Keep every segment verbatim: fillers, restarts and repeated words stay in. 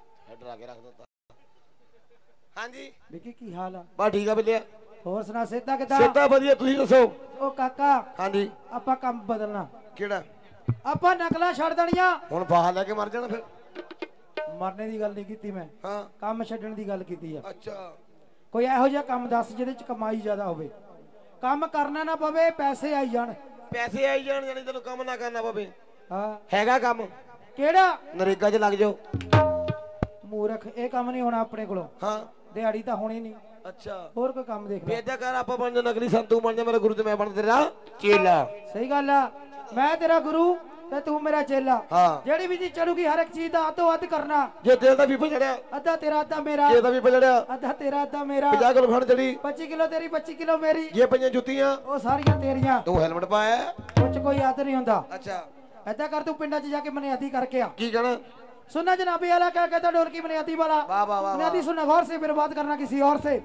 डरा के रख दिता। हाँ जी विकी की हाल है? बस ठीक है बिल्लिया। होर सुना सेहता किदां? सेहता वधिया तुसीं दसो। ओ काका हाँ जी आपां काम बदलना। किहड़ा? आपां नकलां छड्ड देणियां। हुण फाहा लैके मर जाना फिर? मरने की गल नहीं कीती मैं, हाँ काम छड्डण दी गल कीती है। अच्छा कोई इहो जिहा काम दस जिहदे च कमाई ज्यादा होवे, काम करना ना पवे, पैसे आई जाण। पैसे आई जाण जानी तैनूं काम ना करना पवे। हाँ हैगा काम? केड़ा? नरेगा च लग जाओ। मूर्ख ये काम नहीं होना अपने कोलों। हाँ दिहाड़ी तो होनी नहीं। अच्छा होर कोई काम देख ले। बेजा कर आप बन जा नकली संतू बन जा मेरा गुरु ते मैं बन तेरा चेला। सही गल है, मैं तेरा गुरु ते तू मेरा चेला। हाँ जेड़ी भी चीज चलूगी हर एक चीज दा अतो अध करना। जे तेरे दा पीपा चढ़िया अद्धा तेरा अद्धा मेरा। जे दा पीपा चढ़िया अद्धा तेरा अद्धा मेरा। पचास किलो खंड चढ़ी पच्चीस किलो तेरी पच्चीस किलो मेरी। ये पंजे जुत्तियां वो सारियां तेरियां। तू हेलमेट पाया? कुछ कोई याद नहीं होता। अच्छा ऐसा कर तू पिंडा च जाके मनियादी करके आ। की कहना? सुनना जनाबी वाला क्या कहता ढोलकी मनियादी वाला। वाह वाह वाह मनियादी सुनना गौर से, फिर बात करना किसी और से।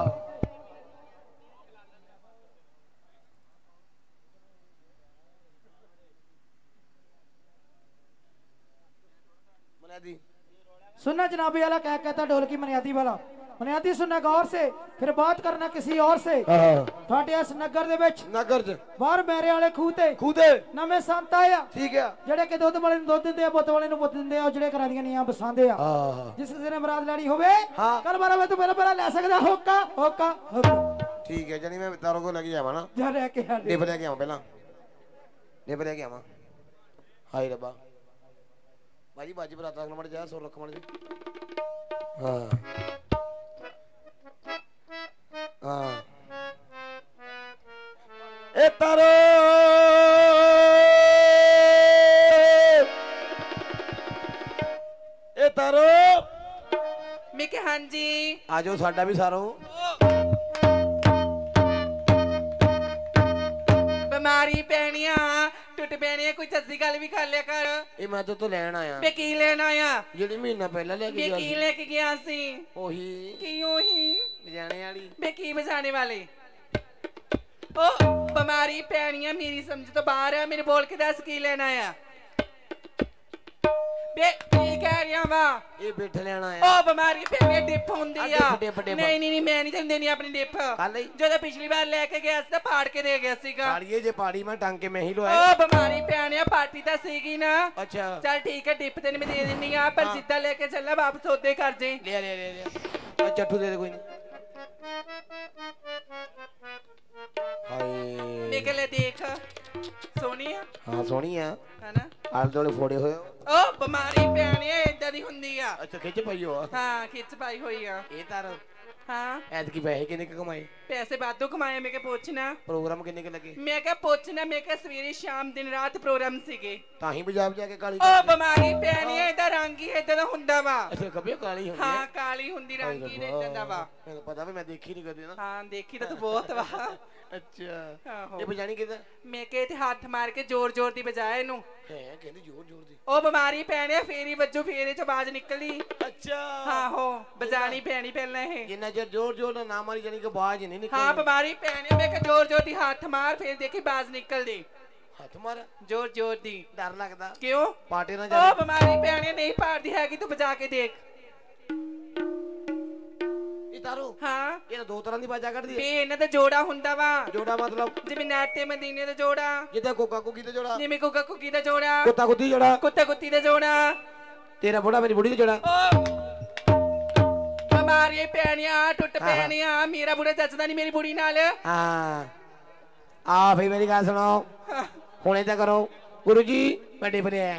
सुनना जनाबी वाला क्या कहता ढोलकी मनियादी वाला। मनियादी सुनना गौर से, फिर बात करना किसी और से। थोड़े इस नगर दे विच नगर च बाहर मेरे वाले खूह ते खूह ते नਵੇਂ संत आया। ठीक है ਜਿਹੜੇ ਕਿ ਦੁੱਧ ਵਾਲੇ ਨੂੰ ਦੁੱਧ ਦਿੰਦੇ ਆ, ਪੁੱਤ ਵਾਲੇ ਨੂੰ ਪੁੱਤ ਦਿੰਦੇ ਆ, ਉਹ ਜਿਹੜੇ ਘਰਾਂ ਦੀਆਂ ਨੀਆਂ ਬਸਾਉਂਦੇ ਆ। ਜਿਸ ਕਿਸੇ ਨੇ ਮਰਾਦ ਲੈਣੀ ਹੋਵੇ ਕੱਲ ਬਾਰਾਂ ਵਜੇ ਤੋਂ ਪਹਿਲਾਂ ਪਹਿਲਾਂ ਲੈ ਸਕਦਾ। ਹੋਕਾ ਹੋਕਾ ਹੋਕਾ ठीक है जानी मैं तारों को लेके जावा ना। ਜਾ ਲੈ ਕੇ ਆ डिप लेके आवा पहला डिप लेके आवा। हाय रब्बा भाजी बाजी पर रख मर जा सो रख मर जा। हाँ हाँ ए तारो ए तारो मैं के हाँ जी आजो साडा भी सारो बीमारी पैनिया टुट पैनिया कोई सस्ती गल भी कर लिया कर। ये मैं तो तो लेन आया। मैं की लेन आया? जेडी महीना पहला लेके मैं गया की लेके गया सी? ओही की ओही बजाने वाली। मैं की बजाने वाले? ओ बीमारी पैनिया मेरी समझ तो बाहर है। मेरे बोल के दस की लेना आया? बे की कह रही वा? ये बैठ लेना आया। ओ बीमारी पैनिया डिप होंदी आ। डिप डिप नहीं नहीं नहीं मैं नहीं तैਨੂੰ देनी अपनी डिप। कल ही ਜਦੋਂ ਪਿਛਲੀ ਵਾਰ ਲੈ ਕੇ ਗਿਆ ਸੀ ਤਾਂ फाड़ के दे गया ਸੀਗਾ। पाड़िए जे पाड़ी में टांग के मैं ही लो आया। ओ बीमारी पैनिया पार्टी ਤਾਂ ਸੀਗੀ ਨਾ। अच्छा चल ठीक है डिप तेन मैं दे दिन्नी आ पर सीधा लेके चलना वापस ओदे कर जे। ले ले ले ले और चट्टू दे दे कोई नहीं। हाय निकले देख सोनी है। हाँ सोनी है है ना? आल दोले फोड़े होए। ओ बीमारी पैनिया इदां दी हुंदी आ। अच्छा खिच पाई हो। हाँ खिच पाई हुई आ। ये तार हाँ ऐद की पैसे किन्ने के कमाए? पैसे वाधू कमाए। मैं क्या पूछना प्रोग्राम किन्ने के लगे? मैं क्या पूछना मैं क्या सवेरे शाम दिन रात प्रोग्राम सीगे। ताही पंजाब जाके काली ओ बीमारी पैनिया इदां रंग ही इदां दा हुंदा वा। अच्छा कभी काली होंदी हाँ काली हुंदी रंग ही इदां दा वा। मैं पता भी मैं देखी नहीं कदी ना। हाँ देखी तो तू बहुत वा। अच्छा आहो। ये बजानी किदा? मैं के ते हाथ मार के जोर जोर दी बजाए इनू। है कहंदी जोर जोर दी। ओ बीमारी पैने फेरी बज्जो फेरे च आवाज निकली। अच्छा हाँ हो बजानी पैनी पहले है। जिन्ना जर जोर जोर ना मारी जानी के आवाज नहीं निकल। हाँ बीमारी पैने मैं के जोर जोर दी हाथ मार फिर देखी आवाज निकल दी। हाथ मारा जोर जोर दी। डर लगदा क्यों? पाटे ना ओ जाने। बीमारी पैने नहीं पारदी हैगी तू बजा के देख। तारो हाँ ये दो तरह दी बाजा कर दी। बे इन्हां दा जोड़ा हुंदा वा। जोड़ा मतलब जिवें नाटे मदीने दा जोड़ा, जिदा कोका कोकी दा जोड़ा, जिवें कुका कुकी दा जोड़ा, कुत्ता कुत्ती जोड़ा, कुत्ता कुत्ती दा जोड़ा, तेरा बुढ़ा मेरी बुढ़ी दा जोड़ा। हमारी पैनिया टुट पैनिया मेरा बुढ़ा जचदा नहीं मेरी बुढ़ी नाल। हां आ भाई मेरी गल सुनो हुणे ते करो गुरुजी बड़े भरे आया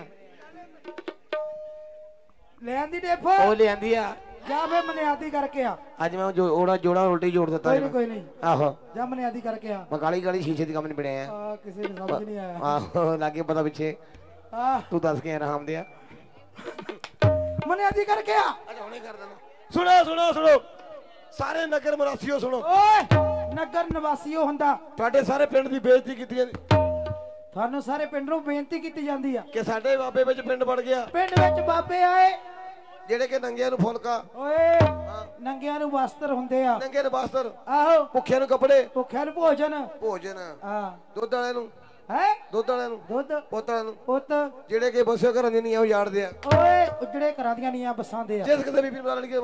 ले आंदी डेफो ओ ले आंदी आ जा फे मनियादी करके आ। आज मैं जो ओड़ा जोड़ा उल्टी जोड़ देता कोई नहीं कोई नहीं आहो जा मनियादी करके आ। मैं काली काली शीशे दी कम नहीं पड़े हैं। आ किसी ने समझ नहीं आया। आहो लागे पता पीछे आ तू दस के राम दिया मनियादी करके आ। अच्छा हुणे कर देना। सुनो सुनो सुनो सारे नगर निवासियों सुनो। ओए नगर निवासियों हुंदा ਤੁਹਾਡੇ ਸਾਰੇ ਪਿੰਡ ਦੀ ਬੇਇੱਜ਼ਤੀ ਕੀਤੀ ਜਾਂਦੀ। ਤੁਹਾਨੂੰ ਸਾਰੇ ਪਿੰਡ ਨੂੰ ਬੇਨਤੀ ਕੀਤੀ ਜਾਂਦੀ ਆ ਕਿ ਸਾਡੇ ਬਾਬੇ ਵਿੱਚ ਪਿੰਡ ਵੜ ਗਿਆ। ਪਿੰਡ ਵਿੱਚ ਬਾਬੇ ਆਏ ਜਿਹੜੇ ਕਿ ਨੰਗਿਆਂ ਨੂੰ ਫੁਲਕਾ ਓਏ ਨੰਗਿਆਂ ਨੂੰ ਵਸਤਰ ਹੁੰਦੇ ਆ। ਨੰਗੇ ਨੂੰ ਵਸਤਰ ਆਹੋ ਭੁੱਖਿਆਂ ਨੂੰ ਕੱਪੜੇ ਭੁੱਖਿਆਂ ਨੂੰ ਭੋਜਨ ਭੋਜਨ ਹਾਂ ਦੁੱਧ ਵਾਲੇ ਨੂੰ ਹੈ ਦੁੱਧ ਵਾਲਿਆਂ ਨੂੰ ਦੁੱਧ ਪੁੱਤ ਵਾਲਿਆਂ ਨੂੰ ਪੁੱਤ ਜਿਹੜੇ ਕਿ ਬੱਸੇ ਘਰਾਂ ਦੀਆਂ ਨੀਆਂ ਉਜਾੜਦੇ ਆ ਓਏ ਉਜੜੇ ਘਰਾਂ ਦੀਆਂ ਨੀਆਂ ਬਸਾਂਦੇ ਆ ਜਿਸ ਕਿਤੇ ਬੀਬੀ ਬਣਾ ਲੈਣਗੇ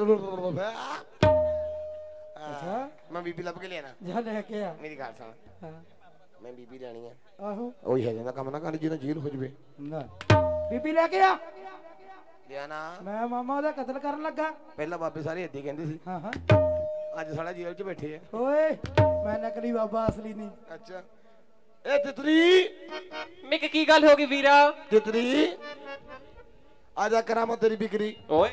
ਅੱਛਾ ਮੈਂ ਬੀਬੀ ਲੱਭ ਕੇ ਲਿਆਣਾ ਜਾ ਲੈ ਕੇ ਆ ਮੇਰੀ ਗੱਲ ਸੁਣ ਹਾਂ ਮੈਂ ਬੀਬੀ ਲੈਣੀ ਆ ਆਹੋ ਉਹੀ ਹੈ ਜਾਂਦਾ ਕੰਮ ਨਾ ਕਰ ਜਿਹਨਾਂ ਜੇਲ੍ਹ ਹੋ ਜਵੇ ਨਾ ਬੀਬੀ ਲੈ ਕੇ ਆ ਲਿਆਣਾ ਮੈਂ ਮਾਮਾ ਉਹਦਾ ਕਤਲ ਕਰਨ ਲੱਗਾ ਪਹਿਲਾਂ ਬਾਬੇ ਸਾਰੇ ਏਦਾਂ ਕਹਿੰਦੇ ਸੀ ਹਾਂ ਹਾਂ ਅੱਜ ਸਾਡਾ ਜੇਲ੍ਹ 'ਚ ਬੈਠੇ ਆ ਓਏ ਮੈਂ ਨਕਲੀ ਬਾਬਾ ਅਸਲੀ ਨਹੀਂ ਅੱਛਾ ਇਹ ਤਿਤਰੀ ਮੈਂ ਕਿ ਕੀ ਗੱਲ ਹੋ ਗਈ ਵੀਰਾ ਤਿਤਰੀ ਆਜਾ ਕਰਾਮਾ ਤੇਰੀ ਬਿਕਰੀ ਓਏ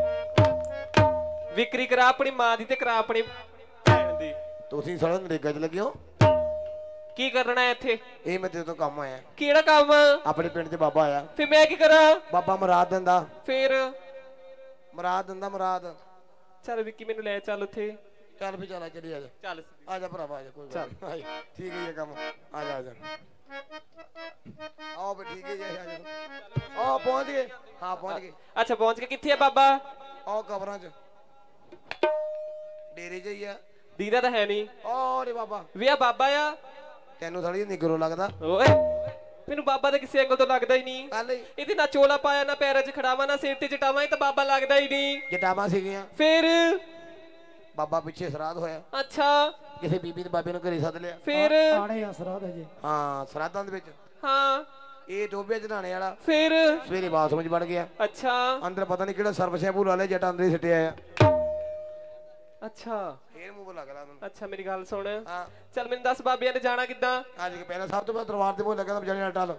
ਵਿਕਰੀ ਕਰਾ ਆਪਣੀ ਮਾਂ ਦੀ ਤੇ ਕਰਾ ਆਪਣੀ ਭੈਣ ਦੀ। ਤੁਸੀਂ ਸਾਲਾ ਨਰੇਗਾ 'ਚ ਲੱਗੇ ਹੋ ਕੀ ਕਰਨਾ ਹੈ ਇੱਥੇ? ਇਹ ਮੈਂ ਤੇਰੇ ਤੋਂ ਕੰਮ ਆਇਆ ਕਿਹੜਾ ਕੰਮ? ਆਪਣੇ ਪਿੰਡ 'ਚ ਬਾਬਾ ਆਇਆ ਫਿਰ ਮੈਂ ਕੀ ਕਰਾਂ? ਬਾਬਾ ਮੁਰਾਦ ਦਿੰਦਾ ਫਿਰ ਮੁਰਾਦ ਦਿੰਦਾ ਮੁਰਾਦ ਚੱਲ ਵਿੱਕੀ ਮੈਨੂੰ ਲੈ ਚੱਲ ਉੱਥੇ। ਚੱਲ ਵੀ ਚੱਲ ਚਲੀ ਆ ਜਾ ਚੱਲ ਆ ਜਾ ਭਰਾਵਾ ਆ ਜਾ ਕੋਈ ਗੱਲ ਨੀ। ਆ ਜਾ, ਠੀਕ ਹੈ ਇਹ ਕੰਮ ਆ ਜਾ ਆ ਜਾ ਆਓ ਬੇ ਠੀਕ ਹੈ ਜੀ ਆ ਜਾ ਆ ਪਹੁੰਚ ਗਏ ਹਾਂ ਪਹੁੰਚ ਗਏ ਅੱਛਾ ਪਹੁੰਚ ਕੇ ਕਿੱਥੇ ਆ ਬਾਬਾ? ਆਓ ਕਬਰਾਂ 'ਚ ਡੇਰੇ 'ਚ ਹੀ ਆ ਦੀਦਾ ਤਾਂ ਹੈ ਨਹੀਂ। ਓ ਰੇ ਬਾਬਾ ਵੀ ਆ ਬਾਬਾ ਆ ਤੈਨੂੰ ਥੋੜੀ ਨਿਗਰੋ ਲੱਗਦਾ ਓਏ ਮੈਨੂੰ ਬਾਬਾ ਤਾਂ ਕਿਸੇ ਐਂਗਲ ਤੋਂ ਲੱਗਦਾ ਹੀ ਨਹੀਂ। ਕੱਲ ਹੀ ਇਹਦੇ ਨਾ ਚੋਲਾ ਪਾਇਆ ਨਾ ਪੈਰਾਂ 'ਚ ਖੜਾਵਾ ਨਾ ਸਿਰ ਤੇ ਚਟਾਵਾ ਇਹ ਤਾਂ ਬਾਬਾ ਲੱਗਦਾ ਹੀ ਨਹੀਂ। ਜਟਾਵਾਂ ਸੀਗੀਆਂ ਫਿਰ ਬਾਬਾ ਪਿੱਛੇ ਸਰਾਧ ਹੋਇਆ ਅੱਛਾ ਕਿਸੇ ਬੀਬੀ ਦੇ ਬਾਬੇ ਨੂੰ ਘਰੇ ਸੱਦ ਲਿਆ ਫਿਰ ਆਣੇ ਅਸਰਾ ਦੇ ਜੀ ਹਾਂ ਸਰਾਧਾਂ ਦੇ ਵਿੱਚ ਹਾਂ ਇਹ ਟੋਬੇ 'ਚ ਨਹਾਣੇ ਵਾਲਾ ਫਿਰ ਸਵੇਰੇ ਬਾਥਰੂਮ 'ਚ ਵੜ ਗਿਆ ਅੱਛਾ ਅੰਦਰ ਪਤਾ ਨਹੀਂ ਕਿਹੜਾ ਸਰਫ ਸ਼ੈਂਪੂ ਲਾ ਲਿਆ ਜੱਟ ਅੰਦਰ ਹੀ ਸਿੱਟਿਆ ਆ ਅੱਛਾ ਫੇਰ ਮੂੰਹ ਲੱਗਦਾ ਉਹਨੂੰ ਅੱਛਾ ਮੇਰੀ ਗੱਲ ਸੁਣ ਹਾਂ ਚੱਲ ਮੈਨੂੰ ਦੱਸ ਬਾਬਿਆਂ ਨੇ ਜਾਣਾ ਕਿੱਦਾਂ? ਅੱਜ ਕੇ ਪਹਿਲਾਂ ਸਭ ਤੋਂ ਪਹਿਲਾਂ ਦਰਬਾਰ ਦੇ ਮੂੰਹ ਲੱਗਾ ਤਾਂ ਬਜਾਣੇ ਨਾਲ ਟੱਲ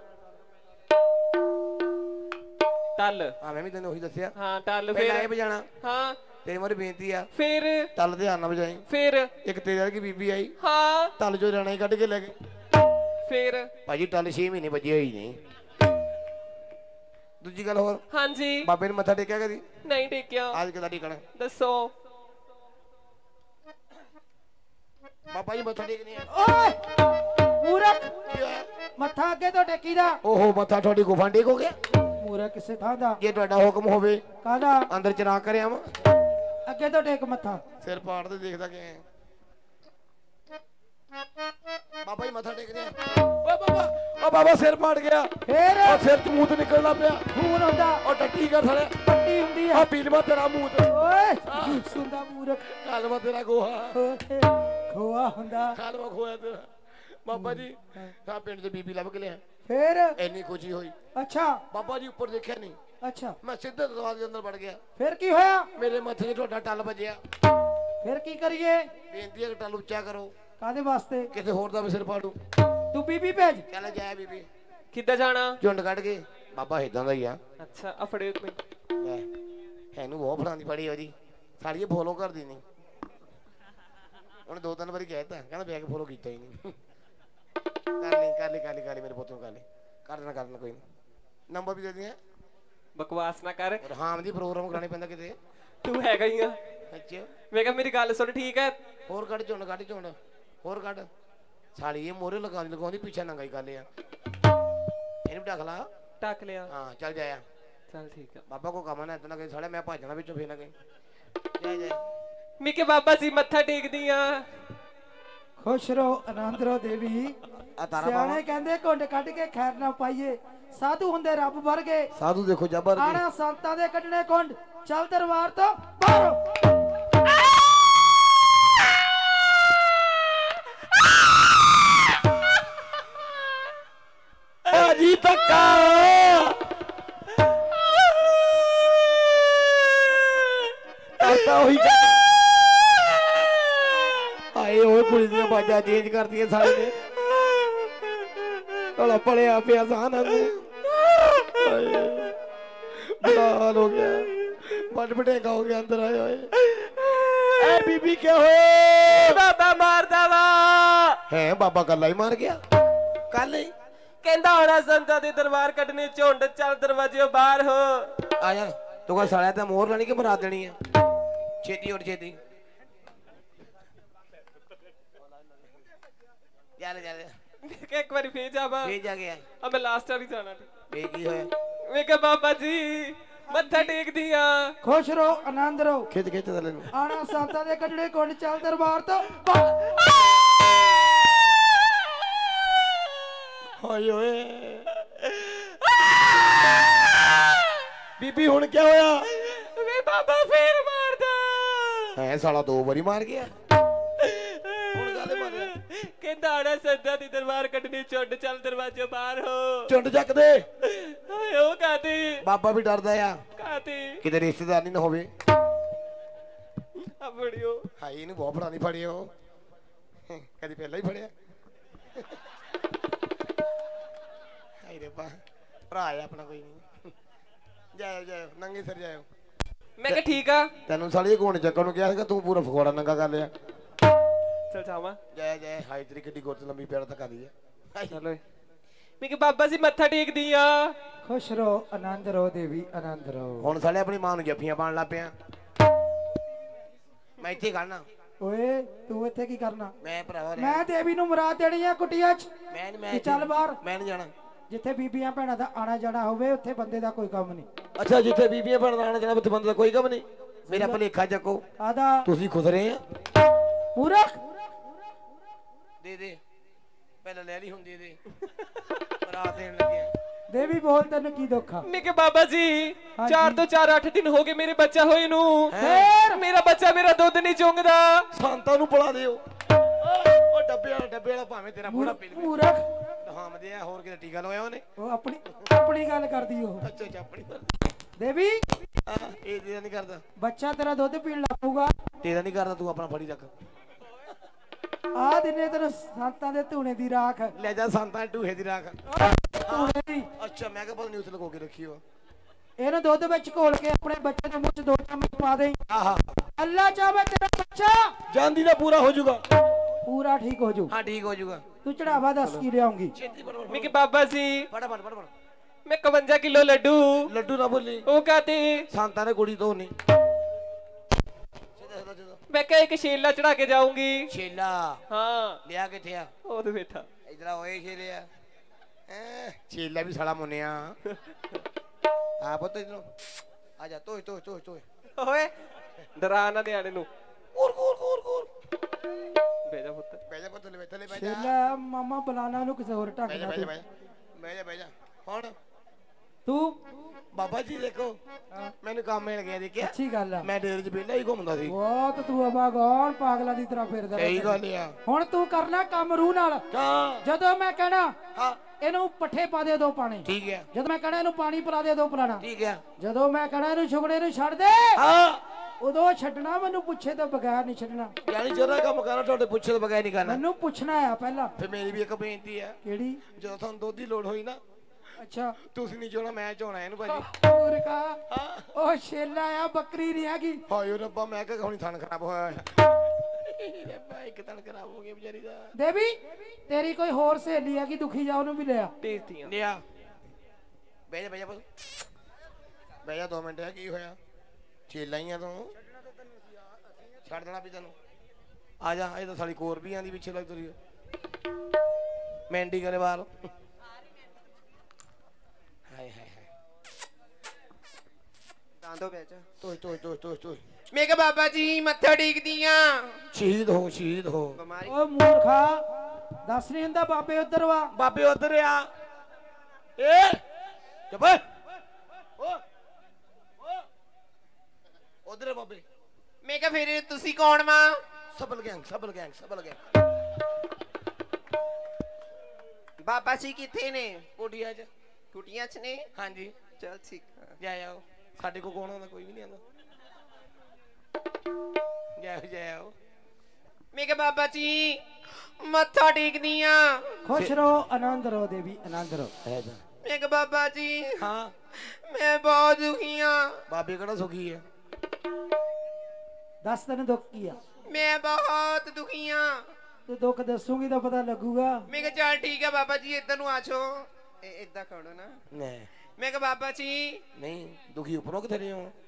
ਟੱਲ ਹਾਂ ਮੈਂ ਵੀ ਤੈਨੂੰ ਉਹੀ ਦੱਸਿਆ ਹਾਂ ਟੱਲ ਪਹਿਲਾਂ ਇਹ ਫਿਰ ਵਜਾਣਾ ਹਾਂ ਤੇਰੀ ਮੇਰੀ ਬੇਨਤੀ ਆ ਫਿਰ ਟੱਲ ਧਿਆਨ ਨਾਲ ਵਜਾਈ ਫਿਰ ਇੱਕ ਤੇਰੇ ਵਰਗੀ ਬੀਬੀ ਆਈ ਹਾਂ ਟੱਲ ਚੋਂ ਰਾਣਾ ਹੀ ਕੱਢ ਕੇ ਲੈ ਗਏ ਫਿਰ ਭਾਜੀ ਟੱਲ ਛੇ ਮਹੀਨੇ ਵੱਜੀ ਹੋਈ ਨਹੀਂ ਦੂਜੀ ਗੱਲ ਹੋਰ ਹਾਂਜੀ ਬਾਬੇ ਨੂੰ ਮੱਥਾ ਟੇਕਿਆ ਕਦੀ ਨਹੀਂ ਟੇਕਿਆ ਅੱਜ ਕਿਦਾਂ ਟੇਕਣਾ ਦੱਸੋ ਬਾਬਾ ਜੀ ਮੱਥਾ ਟੇਕਣੀ ਆ ਓਏ ਮੂਰਖ ਕੀ ਹੋਇਆ ਮੱਥਾ ਅੱਗੇ ਤੋਂ ਟੇਕੀਦਾ ਓਹੋ ਮੱਥਾ ਤੁਹਾਡੀ ਗੁਫਾ ਟੇਕ ਹੋ ਗਿਆ ਮੂਰਖ ਕਿਸੇ ਥਾਂ ਦਾ ਜੇ ਤੁਹਾਡਾ ਹੁਕਮ ਹੋਵੇ ਕਾਹਦਾ ਅੰਦਰ ਚਰਾ ਕਰਿਆ ਵਾ ਅੱਗੇ ਤੋਂ ਟੇਕ ਮੱਥਾ ਸਿਰ ਪਾੜ ਤੇ ਦੇਖਦਾ ਕਿ ਬਾਬਾ ਜੀ ਮੱਥਾ ਟੇਕਦੇ ਆ ਓ ਬਾਬਾ ਓ ਬਾਬਾ ਸਿਰ ਪਾੜ ਗਿਆ ਫੇਰ ਓ ਸਿਰ ਚ ਮੂਤ ਨਿਕਲਦਾ ਪਿਆ ਖੂਨ ਆਉਂਦਾ ਓ ਟੱਟੀ ਕਰ ਥਲੇ ਪੱਟੀ ਹੁੰਦੀ ਆ ਆ ਪੀਲਵਾ ਤੇਰਾ ਮੂਤ ਓਏ ਸੁੰਦਾ ਮੂਰਖ ਕਾਲਵਾ ਤੇਰਾ ਗੋਹਾ ਓਏ, ਖੋਆ ਹੁੰਦਾ ਕਾਲਵਾ ਖੋਇਆ ਤੇਰਾ ਬਾਬਾ ਜੀ ਆ ਪਿੰਡ ਦੇ ਬੀਬੀ ਲੱਭ ਕੇ ਲਿਆ ਫੇਰ ਇੰਨੀ ਖੁਸ਼ੀ ਹੋਈ ਅੱਛਾ ਬਾਬਾ ਜੀ ਉੱਪਰ ਦੇਖਿਆ ਨਹੀਂ ਅੱਛਾ ਮੈਂ ਸਿੱਧੇ ਦਰਵਾਜ਼ੇ ਦੇ ਅੰਦਰ ਵੜ ਗਿਆ ਫੇਰ ਕੀ ਹੋਇਆ ਮੇਰੇ ਮੱਥੇ 'ਤੇ ਤੁਹਾਡਾ ਟੱਲ ਵੱਜਿਆ ਫੇਰ ਕੀ ਕਰੀਏ ਬੇਨਤੀ ਹੈ ਕਿ ਟੱਲ ਉੱਚਾ ਕਰੋ ਕਾਦੇ ਵਾਸਤੇ ਕਿਸੇ ਹੋਰ ਦਾ ਵੀ ਸਿਰ ਪਾੜੂ ਤੂੰ ਬੀਬੀ ਭੇਜ ਚੱਲ ਜਾਇਆ ਬੀਬੀ ਕਿੱਦਾਂ ਜਾਣਾ? ਝੁੰਡ ਕੱਢ ਕੇ ਬਾਬਾ ਇਦਾਂ ਦਾ ਹੀ ਆ ਅੱਛਾ ਆ ਫੜਿਓ ਇੱਕ ਮਿੰਟ ਲੈ ਇਹਨੂੰ ਬਹੁਤ ਫੜਾਂਦੀ ਪੜੀ ਉਹਦੀ ਸਾਡੀ ਇਹ ਫੋਲੋ ਕਰਦੀ ਨਹੀਂ ਉਹਨੇ ਦੋ ਤਿੰਨ ਵਾਰੀ ਕਹਿਤਾ ਕਹਿੰਦਾ ਬੈਗ ਫੋਲੋ ਕੀਤਾ ਹੀ ਨਹੀਂ ਕਰ ਲਈ ਕਰ ਲਈ ਕਰ ਲਈ ਕਰ ਲਈ ਮੇਰੇ ਪੁੱਤ ਨੂੰ ਕਰ ਲਈ ਕਰ ਦੇਣਾ ਕਰ ਦੇਣਾ ਕੋਈ ਨਹੀਂ ਨੰਬਰ ਵੀ ਦੇ ਦਿਆਂ ਬਕਵਾਸ ਨਾ ਕਰ ਰਹਾਮ ਦੀ ਪ੍ਰੋਗਰਾਮ ਕਰਾਣੇ ਪੈਂਦਾ ਕਿਤੇ ਤੂੰ ਹੈਗਾ ਹੀ ਆ। ਅੱਛਾ ਮੈਂ ਕਿਹਾ ਮੇਰੀ ਗੱਲ ਸੁਣ ਠੀਕ ਹੈ ਹੋਰ ਕੱਢ ਝੁੰਡ ਕੱਢ ਝੁੰਡ ਹੋਰ ਕੱਢ ਸਾਲੀ ਇਹ ਮੋਰੇ ਲਗਾਉਂਦੀ ਲਗਾਉਂਦੀ ਪਿੱਛੇ ਨੰਗਾ ਹੀ ਕਰ ਲਿਆ ਇਹਨੂੰ ਢੱਕ ਲਾ ਟੱਕ ਲਿਆ ਹਾਂ ਚੱਲ ਜਾਇਆ ਚੱਲ ਠੀਕ ਆ। ਬਾਬਾ ਕੋ ਕੰਮ ਨਾ ਇਦਾਂ ਨਾ ਕਹੀ ਸਾਲੇ ਮੈਂ ਭੱਜਣਾ ਵਿੱਚੋਂ ਫੇਰ ਨਾ ਕਹੀ ਜੈ ਜੈ ਮੈਂ ਕਿ ਬਾਬਾ ਜੀ ਮੱਥਾ ਟੇਕਦੀ ਆ। ਖੁਸ਼ ਰਹੋ ਆਨੰਦ ਰਹੋ ਦੇਵੀ ਆ ਤਾਰਾ ਸਿਆਣੇ ਬਾਬਾ ਕਹਿੰਦੇ ਘੁੰਡ ਕੱਢ ਕੇ ਖੈਰ ਨਾ ਪਾਈਏ ਸਾਧੂ ਹੁੰਦੇ ਰੱਬ ਵਰਗੇ ਸਾਧੂ ਦੇਖੋ ਜਬਰ ਆਣਾ ਸੰਤਾਂ ਦੇ ਕੱਢਣੇ ਕੁੰਡ ਚੱਲ ਦਰਬਾਰ ਤੋਂ ਬਾਹਰ ਜੀ ਧੱਕਾ ਕਰਤਾ ਉਹੀ ਆਏ ਓਏ ਪੁਲਿਸ ਦੀਆਂ ਬਾਜਾਂ ਚੇਂਜ ਕਰਦੀਆਂ ਸਾਲੇ ਨੇ ਹਲਾ ਪੜਿਆ ਪਿਆ ਸਾਨ ਬੜਾ ਹਾਲ ਹੋ ਗਿਆ ਵੱਡ ਬਟੇਗਾ ਹੋ ਗਿਆ ਅੰਦਰ ਆਏ ਹੋਏ ਐ ਬੀਬੀ ਕਿਆ ਹੋਏ ਬਾਬਾ ਮਾਰਦਾ ਵਾ ਹੈ ਬਾਬਾ ਕੱਲਾ ਹੀ ਮਾਰ ਗਿਆ ਕੱਲ ਹੀ ਕਹਿੰਦਾ ਹੋਣਾ ਸੰਤਾਂ ਦੇ ਦਰਬਾਰ ਕੱਢਨੇ ਝੁੰਡ ਚੱਲ ਦਰਵਾਜ਼ਿਓ ਬਾਹਰ ਹੋ ਆ ਜਾ ਤੂੰ ਕਹ ਸਾਲਿਆ ਤਾਂ ਮੋਹਰ ਲਾਣੀ ਕਿ ਮਰਾ ਦੇਣੀ ਆ ਛੇਤੀ ਉੱਠ ਛੇਤੀ ਚੱਲ ਚੱਲ ਕਿ ਇੱਕ ਵਾਰੀ ਫੇਰ ਜਾਵਾਂ ਫੇਰ ਜਾ ਗਿਆ ਆ ਮੈਂ ਲਾਸਟ ਵਾਲੀ ਜਾਣਾ ਫੇਰ ਕੀ ਹੋਇਆ ਮੈਂ ਕਿਹਾ ਬਾਬਾ ਜੀ ਮੱਥਾ ਟੇਕਦੀ ਆ। ਖੁਸ਼ ਰਹੋ ਆਨੰਦ ਰਹੋ ਖਿੱਚ ਖਿੱਚ ਥੱਲੇ ਨੂੰ ਆਣਾ ਸੰਤਾਂ ਦੇ ਕੱਢਣੇ ਕੁੰਡ ਚੱਲ ਦਰਬਾਰ ਤੋਂ ਬਾਹਰ ਹਾਏ ਓਏ ਬੀਬੀ ਹੁਣ ਕੀ ਹੋਇਆ ਵੇ ਬਾਬਾ ਫੇਰ ਮਾਰਦਾ ਹੈ ਸਾਲਾ ਦੋ ਵਾਰੀ ਮਾਰ ਗਿਆ ਹੁਣ ਕਾਹਦੇ ਮਾਰਿਆ ਕਹਿੰਦਾ ਆਣਾ ਸੰਤਾਂ ਦੀ ਦਰਬਾਰ ਕੱਢਣੀ ਝੁੰਡ ਚੱਲ ਦਰਵਾਜ਼ੇ ਬਾਹਰ ਹੋ ਚੁੰਡ ਚੱਕ ਦੇ ਹਾਏ ਉਹ ਕਾਤੇ ਬਾਬਾ ਵੀ ਡਰਦਾ ਆ ਕਾਤੇ ਕਿਤੇ ਰਿਸ਼ਤੇਦਾਰ ਨਹੀਂ ਨਾ ਹੋਵੇ ਆ ਬੜਿਓ ਹਾਈ ਇਹਨੂੰ ਬਹੁਤ ਫੜਾਣੀ ਫੜਿਓ ਕਦੀ ਪਹਿਲਾਂ ਹੀ ਫੜਿਆ ਹਾਈ ਰੇ ਪਾ ਭਰਾ ਆ ਆਪਣਾ ਕੋਈ ਨਹੀਂ ਜਾਇਓ ਜਾਇਓ ਨੰਗੇ ਸਿਰ ਜਾਇਓ ਮੈਂ ਕਿਹਾ ਠੀਕ ਆ ਤੈਨੂੰ ਸਾਲੀ ਕੋਣ ਚੱਕਣ ਨੂੰ ਕਿਹਾ ਸੀਗਾ ਤੂੰ ਪੂਰਾ ਫਗਵਾੜਾ ਨੰਗਾ ਕਰ ਲਿਆ ਚਲ ਜਾਵਾਂ ਜੈ ਜੈ ਹਾਈ ਤੇਰੀ ਕਿੱਡੀ ਗੁੱਤ ਲੰਮੀ ਪੈਰ ਤੱਕ ਆ ਰਹੀ ਹੈ ਚਲੋ ਮੈਂ ਕਿ ਬਾਬਾ ਜੀ ਮੱਥਾ ਟੇਕਦੀ ਆ ਖੁਸ਼ ਰਹੋ ਆਨੰਦ ਰਹੋ ਦੇਵੀ ਆਨੰਦ ਰਹੋ ਹੁਣ ਸਾਲੇ ਆਪਣੀ ਮਾਂ ਨੂੰ ਜੱਫੀਆਂ ਪਾਣ ਲੱਗ ਪਿਆ ਮੈਂ ਇੱਥੇ ਕਰਨਾ ਓਏ ਤੂੰ ਇੱਥੇ ਕੀ ਕਰਨਾ ਮੈਂ ਭਰਾਵਾ ਮੈਂ ਦੇਵੀ ਨੂੰ ਮੁਰਾਦ ਦੇਣੀ ਆ ਕੁਟੀਆਂ 'ਚ ਮੈਂ ਨੀ- ਮੈਂ ਕਿ ਚੱਲ ਬਾਹਰ ਮੈਂ ਨਹੀਂ ਜਾਣਾ ਜਿੱਥੇ ਬੀਬੀਆਂ ਭੈਣਾਂ ਦਾ ਆਣਾ ਜਾਣਾ ਹੋਵੇ ਉੱਥੇ ਬੰਦੇ ਦਾ ਕੋਈ ਕੰਮ ਨਹੀਂ ਅੱਛਾ ਜਿੱਥੇ ਬੀਬੀਆਂ ਭੈਣਾਂ ਦਾ ਆਣਾ ਜਾਣਾ ਉੱਥੇ ਬੰਦੇ ਦਾ ਕੋਈ ਕੰਮ ਨਹੀਂ ਮੇਰਾ ਭਲੇਖਾ ਚੱਕੋ ਆਦਾ ਤੁਸੀਂ ਖੁਸਰੇ ਆ ਮੂਰਖ ਦੇ ਦੇ ਪਹਿਲਾਂ ਲੈ ਲਈ ਹੁੰਦੀ ਦੇ ਰਾਤ ਦੇਣ ਲੱਗਿਆ ਦੇਵੀ ਬੋਲ ਤੈਨੂੰ ਕੀ ਦੁੱਖ ਆ ਮੈਂ ਕਿ ਬਾਬਾ ਜੀ ਚਾਰ ਤੋਂ ਚਾਰ ਅੱਠ ਦਿਨ ਹੋ ਗਏ ਮੇਰੇ ਬੱਚਾ ਹੋਏ ਨੂੰ ਫੇਰ ਮੇਰਾ ਬੱਚਾ ਮੇਰਾ ਦੁੱਧ ਨਹੀਂ ਚੁੰਗਦਾ ਸੰਤਾਂ ਨੂੰ ਪੜਾ ਦਿਓ ਉਹ ਡੱਬੇ ਵਾਲਾ ਡੱਬੇ ਵਾਲਾ ਭਾਵੇਂ ਤੇਰਾ ਬੁੜਾ ਪੀ ਲਵੇ ਮੂਰਖ ਹਾਂ ਮਦੇ ਆ ਹੋਰ ਕਿਤੇ ਟੀਕਾ ਲਵਾਇਆ ਉਹਨੇ ਉਹ ਆਪਣੀ ਆਪਣੀ ਗੱਲ ਕਰਦੀ ਉਹ ਅੱਛਾ ਅੱਛਾ ਆਪਣੀ ਦੇਵੀ ਹਾਂ ਇਹ ਤੇਰਾ ਨਹੀਂ ਕਰਦਾ ਬੱਚਾ ਤੇਰਾ ਦੁੱਧ ਪੀਣ ਲੱਗੂਗਾ ਤੇਰਾ ਨਹੀਂ ਕਰਦਾ ਤੂੰ ਆਪਣਾ ਫੜੀ ਰੱਖ ਆ ਦਿਨੇ ਤੈਨੂੰ ਸੰਤਾਂ ਦੇ ਧੂਣੇ ਦੀ ਰਾਖ ਲੈ ਜਾ ਸੰਤਾਂ ਢੂਹੇ ਦੀ ਰਾਖ ਧੂਣੇ ਦੀ ਅੱਛਾ ਮੈਂ ਕਿਹਾ ਪਤਾ ਨਹੀਂ ਉੱਥੇ ਲਗੋ ਕੇ ਰੱਖੀ ਹੋ ਇਹਨੂੰ ਦੁੱਧ ਵਿੱਚ ਘੋਲ ਕੇ ਆਪਣੇ ਬੱਚੇ ਦੇ ਮੂੰਹ 'ਚ ਦੋ ਚਮਚ ਪਾ ਦੇ ਆਹਾ ਅੱਲਾ ਚਾਹੇ ਤੇਰਾ ਬੱਚਾ ਜਾਂਦੀ ਦਾ ਪੂਰਾ ਹੋ ਜਾਊਗਾ ਪੂਰਾ ਠੀਕ ਹੋ ਜਾਊ ਹਾਂ ਠੀਕ ਹੋ ਜਾਊਗਾ ਤੂੰ ਚੜਾਵਾ ਦੱਸ ਕੀ ਲਿਆਉਂਗੀ ਛੇਤੀ ਫੜ ਮੈਂ ਕਿ ਬਾਬਾ ਜੀ ਫੜ ਫੜ ਫੜ ਫੜ ਮੈਂ ਇਕਵੰਜਾ ਕਿਲੋ ਲੱਡੂ ਲੱਡੂ ਨਾ ਬੋਲੀ ਉਹ ਕਾਤੇ ਸੰਤਾਂ ਨੇ ਕੁੜੀ ਤੋਂ ਨਹੀਂ ਮੈਂ ਕਿਹਾ ਇੱਕ ਸ਼ੇਲਾ ਚੜਾ ਕੇ ਜਾਊਂਗੀ ਛੇਲਾ ਹਾਂ ਲਿਆ ਕਿੱਥੇ ਆ ਉਹ ਤੇ ਬੈਠਾ ਇਧਰ ਹੋਏ ਛੇਲਿਆ ਐ ਛੇਲਾ ਵੀ ਸਾਲਾ ਮੁੰਨਿਆ ਆ ਪੁੱਤ ਇਧਰ ਆ ਜਾ ਤੋਏ ਤੋਏ ਤੋਏ ਤੋਏ ਓਏ ਡਰਾ ਨਾ ਨਿਆਣੇ ਨੂੰ ਕੋਰ ਕੋਰ ਕੋਰ ਕੋਰ ਬੇਜਾ ਪੁੱਤ ਬਹਿ ਜਾ ਪੁੱਤ ਲੈ ਥੱਲੇ ਬਹਿ ਜਾ ਛੇਲਾ ਮਾਮਾ ਬੁਲਾਣਾ ਨੂੰ ਕਿਸੇ ਹੋਰ ਢੰਗ ਬਹਿ ਜਾ ਨਾਲ ਬਹਿ ਜਾ ਤੂੰ। ਬਹਿ ਜਾ ਬਹਿ ਜਾ ਹੁਣ ਤੂੰ ਬਾਬਾ ਜੀ ਦੇਖੋ ਮੈਨੂੰ ਕੰਮ ਮਿਲ ਗਿਆ ਦੇਖਿਆ ਅੱਛੀ ਗੱਲ ਆ ਮੈਂ ਡੇਰੇ 'ਚ ਵਿਹਲਾ ਹੀ ਘੁੰਮਦਾ ਸੀ ਬਹੁਤ ਤੂੰ ਅਬਾਗੌਰ ਪਾਗਲਾਂ ਦੀ ਤਰ੍ਹਾਂ ਫਿਰਦਾ ਸਹੀ ਰਹਿੰਦਾ। ਗੱਲ ਆ ਹੁਣ ਤੂੰ ਕਰਨਾ ਕੰਮ ਰੂਹ ਨਾਲ ਹਾਂ ਜਦੋਂ ਮੈਂ ਕਹਿਣਾ ਹਾਂ ਇਹਨੂੰ ਪੱਠੇ ਪਾ ਦੇ ਦੋ ਪਾਣੀ ਠੀਕ ਹੈ ਜਦੋਂ ਮੈਂ ਕਹਿਣਾ ਇਹਨੂੰ ਪਾਣੀ ਪਿਲਾ ਦੇ ਦੋ ਪਿਲਾਣਾ ਠੀਕ ਹੈ ਜਦੋਂ ਮੈਂ ਕਹਿਣਾ ਇਹਨੂੰ ਛੁਗੜੇ ਨੂੰ ਛੱਡ ਦੇ ਹਾਂ ਉਦੋਂ ਛੱਡਣਾ ਮੈਨੂੰ ਪੁੱਛੇ ਤੋਂ ਬਗੈਰ ਨਹੀਂ ਛੱਡਣਾ ਯਾਨੀ ਜਿਹੜਾ ਕੰਮ ਕਰਨਾ ਤੁਹਾਡੇ ਪੁੱਛੇ ਤੋਂ ਬਗੈਰ ਨਹੀਂ ਕਰਨਾ ਮੈਨੂੰ ਪੁੱਛਣਾ ਆ ਪਹਿਲਾਂ ਫਿਰ ਮੇਰੀ ਵੀ ਇੱਕ ਬੇਨਤੀ ਆ ਕਿਹੜੀ ਜਦੋਂ ਤੁਹਾਨੂੰ ਦੁੱਧ ਦੀ ਲੋੜ ਹੋਈ ਨਾ ਅੱਛਾ ਤੁਸੀਂ ਨਹੀਂ ਚੋਣਾ ਮੈਂ ਚੋਣਾ ਇਹਨੂੰ ਭਾਜੀ ਪੂਰਕਾ ਹਾਂ ਉਹ ਛੇਲਾ ਆ ਬੱਕਰੀ ਨਹੀਂ ਹੈਗੀ ਹਾਏ ਰੱਬਾ ਮੈਂ ਕਿਹਾ ਹੁਣੀ ਥਣ ਖਰਾਬ ਹੋਇਆ ਹੋਇਆ ਰੱਬਾ ਇੱਕ ਥਣ ਖਰਾਬ ਹੋ ਗਿਆ ਵਿਚਾਰੀ ਦਾ ਦੇਵੀ ਤੇਰੀ ਕੋਈ ਹੋਰ ਸਹੇਲੀ ਹੈਗੀ ਦੁਖੀ ਜਾ ਉਹਨੂੰ ਵੀ ਲਿਆ ਟੇਸਟੀਆਂ ਲਿਆ ਬਹਿ ਜਾ ਬਹਿ ਜਾ ਬਹਿ ਜਾ ਦੋ ਮਿੰਟ ਆ ਕੀ ਹੋਇਆ ਛੇਲਾ ਹੀ ਆ ਤੂੰ ਛੱਡ ਦੇਣਾ ਵੀ ਤੈਨੂੰ ਆ ਜਾ ਇਹ ਤਾਂ ਸਾਲੀ ਕੋਰ ਵੀ ਆਂਦੀ ਪਿੱਛੇ ਲੱਗ ਤੁਰੀ ਮੈਂਡੀ ਕਰੇ ਬਾਹਰ ਹਾਏ ਹਾਏ ਹਾਏ दांतों बेच ਤੋਏ ਤੋਏ ਤੋਏ ਤੋਏ ਤੋਏ मैं क्या बाबा जी मत्था टेकदी आ ਸ਼ਹੀਦ ਹੋ ਸ਼ਹੀਦ ਹੋ बीमारी ਓ ਮੂਰਖਾ ਦੱਸ ਨਹੀਂ ਹੁੰਦਾ ਬਾਬੇ ਉਧਰ ਵਾ ਬਾਬੇ ਉਧਰ ਆ ਏ ਚੁੱਪ ਓ ਉਧਰ ਬਾਬੇ मैं क्या फिर तुसी कौन मां ਸਬਲ ਗੈਂਗ ਸਬਲ ਗੈਂਗ ਸਬਲ ਗੈਂਗ बाबा जी किथे ने ਕੋਡੀਆ ਚ कुटियां च ने ਹਾਂਜੀ चल ठीक है ਜਾ ਆਓ ਸਾਡੇ ਕੋ ਕੌਣ ਆਉਂਦਾ ਕੋਈ ਵੀ ਨਹੀਂ ਆਉਂਦਾ ਜਾ ਜਾ ਆਓ मैं क्या बाबा जी मत्था टेकदी आ ਖੁਸ਼ ਰਹੋ ਆਨੰਦ ਰਹੋ ਦੇਵੀ ਆਨੰਦ ਰਹੋ ਹੈ ਜਾ मैं क्या बाबा जी ਹਾਂ मैं बहुत दुखी हां ਬਾਬੇ ਕਿਹੜਾ ਸੁਖੀ ਹੈ ਦੱਸ ਤੈਨੂੰ ਦੁੱਖ ਕੀ ਆ मैं बहुत दुखी हां ਤੂੰ ਦੁੱਖ ਦੱਸੂਗੀ ਤਾਂ ਪਤਾ ਲੱਗੂਗਾ मैं क्या चल ठीक है बाबा जी इधर नु आछो इदा खड़ो ना ਨਹੀਂ मैं क्या बाबा जी ਨਹੀਂ ਦੁਖੀ ਉੱਪਰੋਂ ਕਿੱਥੇ ਰਹੇ ਹੋ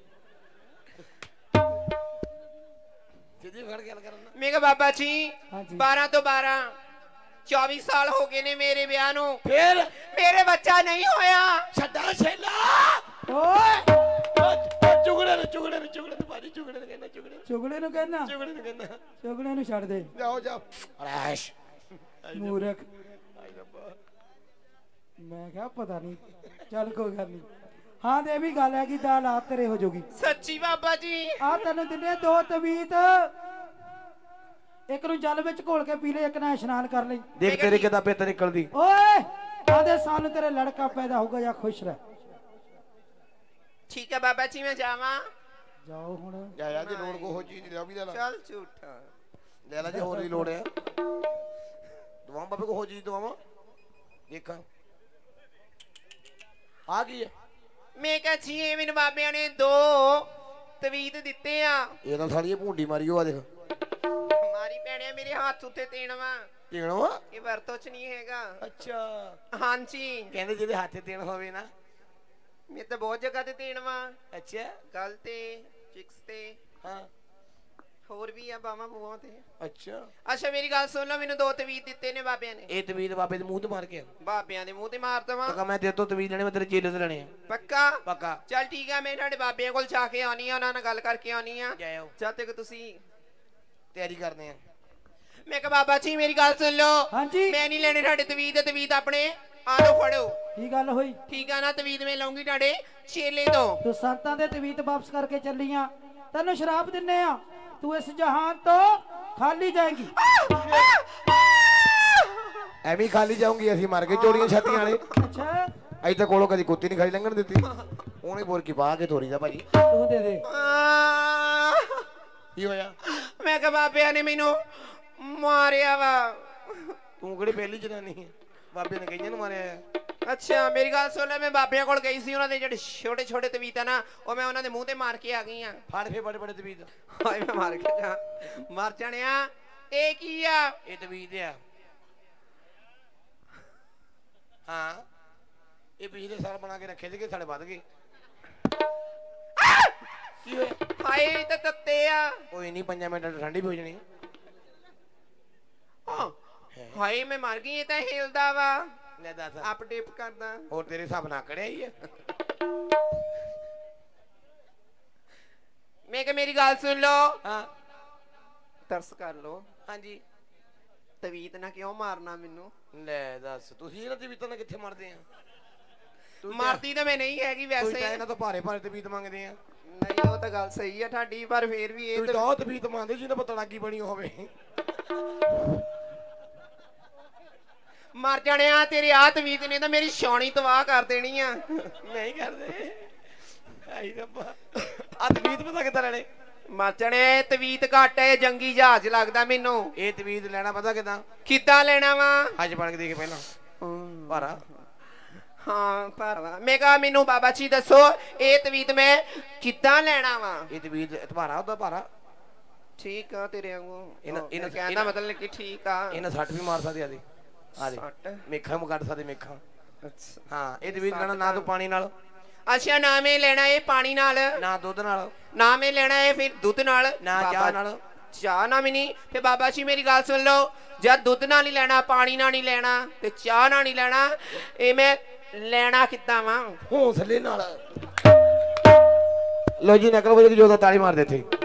ਸਿੱਧੀ ਫੜ ਕੇ ਗੱਲ ਕਰਨਾ मैं क्या बाबा जी हाँ जी। बारह तो बारह चौबीस साल हो गए ने मेरे ब्याह नु ਫੇਰ मेरे बच्चा नहीं होया ਛੱਡਾ ਛੇਲਾ ਓਏ ਚੁਗੜੇ ਨੂੰ ਚੁਗੜੇ ਨੂੰ ਚੁਗੜੇ ਨੂੰ ਭਾਜੀ ਚੁਗੜੇ ਨੂੰ ਕਹਿੰਦਾ ਚੁਗੜੇ ਨੂੰ ਚੁਗਲੇ ਨੂੰ ਕਹਿਣਾ ਚੁਗੜੇ ਨੂੰ ਕਹਿੰਦਾ ਚੁਗਲੇ ਨੂੰ ਛੱਡ ਦੇ ਜਾਓ ਜਾਓ ਰੈਸ਼ ਮੂਰਖ ਆਈ ਰੱਬਾ ਮੈਂ ਕਿਹਾ ਪਤਾ ਨਹੀਂ ਚੱਲ ਕੋਈ ਗੱਲ ਨਹੀਂ ਹਾਂ ਤੇ ਇਹ ਵੀ ਗੱਲ ਹੈ ਕਿ ਦਾਲ ਆ ਤੇਰੇ ਹੋ ਜਾਊਗੀ ਸੱਚੀ ਬਾਬਾ ਜੀ ਆ ਤੈਨੂੰ ਦਿੰਦੇ ਦੋ ਤਵੀਤ ਇੱਕ ਨੂੰ ਜਲ ਵਿੱਚ ਘੋਲ ਕੇ ਪੀ ਲੈ ਇੱਕ ਨਾਲ ਇਸ਼ਨਾਨ ਕਰ ਲਈ ਦੇਖ ਤੇਰੇ ਕਿਦਾਂ ਪਿੱਤ ਨਿਕਲਦੀ ਓਏ ਆਦੇ ਸਾਨੂੰ ਤੇਰੇ ਲੜਕਾ ਪੈਦਾ ਹੋਊਗਾ ਜਾਂ ਖੁਸ਼ ਰਹਿ ਠੀਕ ਹੈ ਬਾਬਾ ਜੀ ਮੈਂ ਜਾਵਾਂ ਜਾਓ ਹੁਣ ਜਾ ਜਾ ਜੇ ਲੋੜ ਕੋ ਹੋ ਚੀਜ਼ ਲਿਆ ਵੀ ਲੈ ਲਾ ਚੱਲ ਝੂਠਾ ਲੈ ਲਾ ਜੇ ਹੋਰ ਦੀ ਲੋੜ ਆ ਦਵਾਂ ਬਾਬੇ ਕੋ ਹੋ ਚੀਜ਼ ਦਵਾਵਾਂ ਦੇਖਾਂ ਆ ਗਈ ਹੈ ਮੈਂ ਕਿਹਾ ਜੀ ਇਹ ਮੈਨੂੰ ਬਾਬਿਆਂ ਨੇ ਦੋ ਤਵੀਤ ਦਿੱਤੇ ਆ ਇਹ ਤਾਂ ਸਾਲੀ ਭੁੰਡੀ ਮਾਰੀ ਉਹ ਆ ਦੇਖ ਮਾਰੀ ਪੈਣਿਆ ਮੇਰੇ ਹੱਥ ਉੱਤੇ ਤੇਣਵਾ ਤੇਣੋ ਇਹ ਵਰਤੋਂ ਚ ਨਹੀਂ ਹੈਗਾ ਅੱਛਾ ਹਾਂਜੀ ਕਹਿੰਦੇ ਜਿਹਦੇ ਹੱਥ ਤੇ ਤੇਣ ਹੋਵੇ ਨਾ ਮੈਂ ਤਾਂ ਬਹੁਤ ਜਗ੍ਹਾ ਤੇ ਤੇਣਵਾ ਅੱਛਾ ਗਲ ਤੇ ਚਿਕਸ ਤੇ ਹਾਂ ਹੋਰ ਵੀ ਆ ਬਾਵਾਂ ਬੂਆਂ ਤੇ ਅੱਛਾ ਅੱਛਾ ਮੇਰੀ ਗੱਲ ਸੁਣ ਲਓ ਮੈਨੂੰ ਦੋ ਤਵੀਤ ਦਿੱਤੇ ਨੇ ਬਾਬਿਆਂ ਨੇ ਇਹ ਤਵੀਦ ਬਾਬੇ ਦੇ ਮੂੰਹ ਤੇ ਮਾਰ ਕੇ ਬਾਬਿਆਂ ਦੇ ਮੂੰਹ ਤੇ ਮਾਰ ਦਵਾਂ ਤਾਂ ਮੈਂ ਤੇਰੇ ਤੋਂ ਤਵੀਦ ਲੈਣੇ ਮੈਂ ਤੇਰੇ ਚੇਲੇ ਤੇ ਲੈਣੇ ਆ ਪੱਕਾ ਪੱਕਾ ਚੱਲ ਠੀਕ ਆ ਮੈਂ ਤੁਹਾਡੇ ਬਾਬਿਆਂ ਕੋਲ ਜਾ ਕੇ ਆਉਣੀ ਆ ਉਹਨਾਂ ਨਾਲ ਗੱਲ ਕਰਕੇ ਆਉਣੀ ਆ ਜਾਇਓ ਜਦ ਤੱਕ ਤੁਸੀਂ ਤਿਆਰੀ ਕਰਦੇ ਆ ਮੈਂ ਕਿਹਾ ਬਾਬਾ ਜੀ ਮੇਰੀ ਗੱਲ ਸੁਣ ਲਓ ਹਾਂਜੀ ਮੈਂ ਨਹੀਂ ਲੈਣੇ ਤੁਹਾਡੇ ਤਵੀਤ ਤਵੀਤ ਆਪਣੇ ਆਲੋ ਫੜੋ ਕੀ ਗੱਲ ਹੋਈ ਠੀਕ ਆ ਨਾ ਤਵੀਤ ਮੈਂ ਲਾਉਂਗੀ ਤੁਹਾਡੇ ਚੇਲੇ ਤੋਂ ਤੂੰ ਸੰਤਾਂ ਦੇ ਤਵੀਤ ਵਾਪਸ ਕਰਕੇ ਚੱਲੀਆਂ ਤੈਨੂੰ ਸ਼ਰਾਪ ਦਿੰਨੇ ਆ ਤੂੰ ਇਸ ਜਹਾਨ ਤੋਂ ਖਾਲੀ ਜਾਏਗੀ ਐਵੇਂ ਹੀ ਖਾਲੀ ਜਾਊਂਗੀ ਅਸੀਂ ਮਰ ਗਏ ਚੋਰੀਆਂ ਛਾਤੀਆਂ ਵਾਲੇ ਅੱਛਾ ਅਜੇ ਤਾਂ ਕੋਲੋਂ ਕਦੀ ਕੁੱਤੀ ਨਹੀਂ ਖਾਈ ਲੰਘਣ ਦਿੱਤੀ ਉਹਨੇ ਬੋਰ ਕੀ ਪਾ ਕੇ ਤੋਰੀ ਦਾ ਭਾਜੀ ਤੂੰ ਦੇ ਦੇ ਕੀ ਹੋਇਆ ਮੈਂ ਕਿਹਾ ਬਾਬਿਆਂ ਨੇ ਮੈਨੂੰ ਮਾਰਿਆ ਵਾ ਤੂੰ ਕਿਹੜੀ ਪਹਿਲੀ ਜਨਾਨੀ ਹੈ ਬਾਬੇ ਨੇ ਕਈਆਂ ਨੂੰ ਮਾਰਿਆ ਆ ਅੱਛਾ ਮੇਰੀ ਗੱਲ ਸੁਣ ਲੈ ਮੈਂ ਬਾਬਿਆਂ ਕੋਲ ਗਈ ਸੀ ਉਹਨਾਂ ਦੇ ਜਿਹੜੇ ਛੋਟੇ ਛੋਟੇ ਤਵੀਤ ਆ ਨਾ ਉਹ ਮੈਂ ਉਹਨਾਂ ਦੇ ਮੂੰਹ ਤੇ ਮਾਰ ਕੇ ਆ ਗਈ ਆ ਫੜ ਫੇ ਬੜੇ ਬੜੇ ਤਵੀਦ ਹਾਏ ਮੈਂ ਮਾਰ ਕੇ ਜਾ ਮਰ ਜਾਣਿਆ ਇਹ ਕੀ ਆ ਇਹ ਤਵੀਦ ਆ ਹਾਂ ਇਹ ਪਿਛਲੇ ਸਾਲ ਬਣਾ ਕੇ ਰੱਖੇ ਸੀਗੇ ਸਾਡੇ ਵੱਧ ਗਏ ਕੀ ਹੋਇਆ ਹਾਏ ਇਹ ਤਾਂ ਤੱਤੇ ਆ ਕੋਈ ਨਹੀਂ ਪੰਜਾਂ ਮਿੰਟਾਂ ਠੰਡੀ ਵੀ ਹੋ ਜਾਣੀ ਆਹ, ਹਾਏ ਮੈਂ ਮਰ ਗਈ ਇਹ ਤਾਂ ਹਿਲਦਾ ਵਾ ਲੈ ਦੱਸ ਅਪ ਡਿਪ ਕਰਦਾ ਹੋਰ ਤੇਰੇ ਹਿਸਾਬ ਨਾਲ ਕੜਿਆ ਹੀ ਆ ਮੈਂ ਕਿ ਮੇਰੀ ਗੱਲ ਸੁਣ ਲਓ ਹਾਂ ਤਰਸ ਕਰ ਲਓ ਹਾਂਜੀ ਤਵੀਤ ਨਾ ਕਿਉਂ ਮਾਰਨਾ ਮੈਨੂੰ ਲੈ ਦੱਸ ਤੁਸੀਂ ਇਹਨਾਂ ਤਵੀਤਾਂ ਨਾਲ ਕਿੱਥੇ ਮਰਦੇ ਆ ਤੂੰ ਮਾਰਦੀ ਤਾਂ ਮੈਂ ਨਹੀਂ ਹੈਗੀ ਕੋਈ ਵੈਸੇ ਤਾਂ ਇਹਨਾਂ ਤੋਂ ਭਾਰੇ ਭਾਰੇ ਤਵੀਤ ਮੰਗਦੇ ਆ ਨਹੀਂ ਉਹ ਤਾਂ ਗੱਲ ਸਹੀ ਆ ਤੁਹਾਡੀ ਪਰ ਫੇਰ ਵੀ ਇਹ ਤੂੰ ਤਾਂ ਉਹ ਤਵੀਤ ਮੰਗਦੇ ਜਿਹਨਾਂ ਪਰ ਤੜਾਕੀ ਬਣੀ ਹੋਵੇ ਮਰ ਜਾਣਿਆ ਤੇਰੇ ਆ ਤਵੀਤ ਨੇ ਤਾਂ ਮੇਰੀ ਛਾਉਣੀ ਤਬਾਹ ਕਰ ਦੇਣੀ ਆ ਨਹੀਂ ਕਰਦੇ ਆਈ ਰੱਬਾ ਆ ਤਵੀਤ ਪਤਾ ਕਿੱਦਾਂ ਲੈਣੇ ਮਰ ਜਾਣਿਆ ਇਹ ਤਵੀਤ ਘੱਟ ਹੈ ਜੰਗੀ ਜਹਾਜ਼ ਲੱਗਦਾ ਮੈਨੂੰ ਇਹ ਤਵੀਤ ਲੈਣਾ ਪਤਾ ਕਿੱਦਾਂ ਕਿੱਦਾਂ ਲੈਣਾ ਵਾ ਅੱਜ ਬਣ ਕੇ ਦੇਖ ਪਹਿਲਾਂ ਭਾਰਾ ਹਾਂ ਭਾਰਾ ਮੈਂ ਕਹਾ ਮੈਨੂੰ ਬਾਬਾ ਜੀ ਦੱਸੋ ਇਹ ਤਵੀਤ ਮੈਂ ਕਿੱਦਾਂ ਲੈਣਾ ਵਾ ਇਹ ਤਵੀਤ ਭਾਰਾ ਉਹਦਾ ਭਾਰਾ ਠੀਕ ਆ ਤੇਰੇ ਵਾਂਗੂ ਇਹਨਾਂ- ਉਹ ਇਹਨਾਂ- ਕਹਿਣ ਦਾ ਮਤਲਬ ਕਿ ਠੀਕ ਆ ਇਹਨਾਂ ਸੱਟ ਵੀ ਮਾਰ ਸਕਦੇ ਆ ਦੇ ਆ ਦੇ ਸੱਟ ਮੇਖਾਂ mu ਕੱਢ ਸਕਦੇ ਮੇਖਾਂ ਅੱਛਾ ਹਾਂ ਇਹ ਤਵੀਤ ਲੈਣਾ ਨਾ ਤੂੰ ਪਾਣੀ ਨਾਲ ਅੱਛਾ ਨਾ ਮੈਂ ਲੈਣਾ ਇਹ ਪਾਣੀ ਨਾਲ ਨਾ ਦੁੱਧ ਨਾਲ ਨਾ ਮੈਂ ਲੈਣਾ ਇਹ ਫਿਰ ਦੁੱਧ ਨਾਲ ਨਾ ਚਾਹ ਬਾਬਾ- ਨਾਲ ਚਾਹ ਨਾ ਵੀ ਨਹੀਂ ਤੇ ਬਾਬਾ ਜੀ ਮੇਰੀ ਗੱਲ ਸੁਣ ਲਓ ਜਦ ਦੁੱਧ ਨਾਲ ਨਹੀਂ ਲੈਣਾ ਪਾਣੀ ਨਾਲ ਨਹੀਂ ਲੈਣਾ ਤੇ ਚਾਹ ਨਾਲ ਨਹੀਂ ਲੈਣਾ ਇਹ ਮੈਂ ਲੈਣਾ ਕਿੱਦਾਂ ਵਾ ਹੌਸਲੇ ਨਾਲ ਲੋ ਜੀ ਨਕਲ ਵਜੇ ਜੋ ਦਾ ਤਾਲੀ ਮਾਰ ਦੇ ਇੱਥੇ